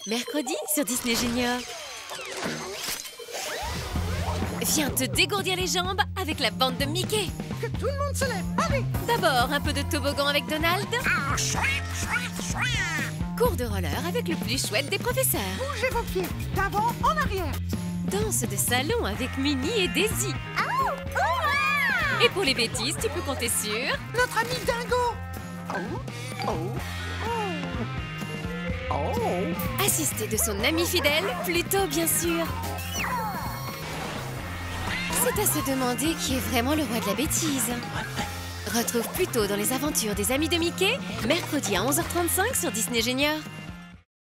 Mercredi sur Disney Junior. Viens te dégourdir les jambes avec la bande de Mickey. Que tout le monde se lève, allez! D'abord, un peu de toboggan avec Donald. Ah, chouette, chouette, chouette! Cours de roller avec le plus chouette des professeurs. Bougez vos pieds, d'avant en arrière. Danse de salon avec Minnie et Daisy. Oh, hurrah! Et pour les bêtises, tu peux compter sur... Notre ami Dingo. Oh, oh, oh. Oh. Assisté de son ami fidèle, Pluto, bien sûr. C'est à se demander qui est vraiment le roi de la bêtise. Retrouve Pluto dans les aventures des amis de Mickey, mercredi à 11h35 sur Disney Junior.